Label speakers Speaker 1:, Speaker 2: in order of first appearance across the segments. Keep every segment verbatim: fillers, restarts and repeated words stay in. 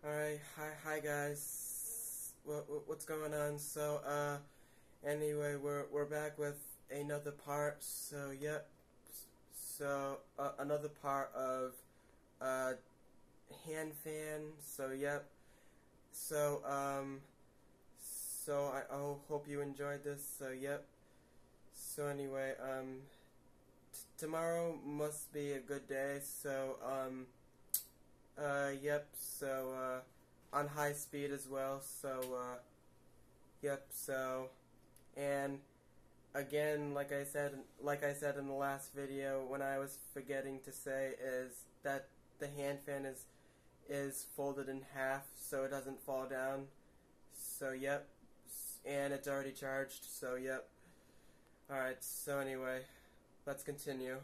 Speaker 1: Alright, hi, hi guys. What, what, what's going on? So, uh, anyway, we're we're back with another part. So, yep. So, uh, another part of uh, hand fan. So, yep. So, um, so I, I hope you enjoyed this. So, yep. So anyway, um, t tomorrow must be a good day. So, um. Uh, yep, so, uh, on high speed as well, so, uh, yep, so, and, again, like I said, like I said in the last video, when I was forgetting to say is that the hand fan is, is folded in half, so it doesn't fall down, so, yep, and it's already charged, so, yep, alright, so anyway, let's continue.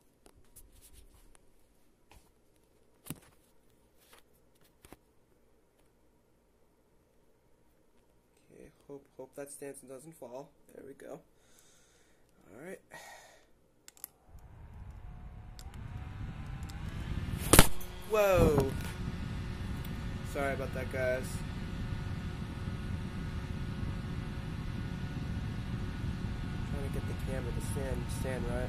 Speaker 1: Hope, hope that stance doesn't fall. There we go. Alright. Whoa! Sorry about that, guys. Trying to get the camera to stand, stand right.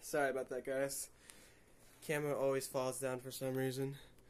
Speaker 1: sorry about that, guys. Camera always falls down for some reason.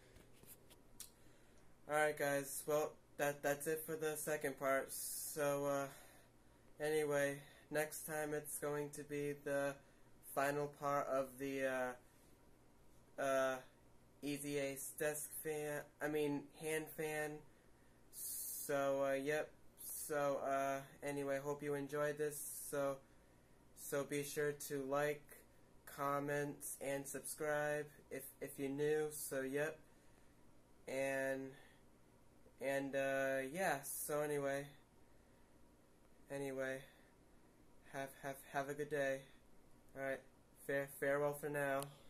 Speaker 1: Alright, guys. Well, that that's it for the second part. So, uh, anyway, next time it's going to be the final part of the, uh, uh, Easy Ace desk fan, I mean, hand fan. So, uh, yep. So, uh, anyway, hope you enjoyed this. So, so be sure to like, comment, and subscribe if, if you're new. So, yep. And, and, uh, yeah. So, anyway, anyway, have, have, have a good day. Alright, fare, farewell for now.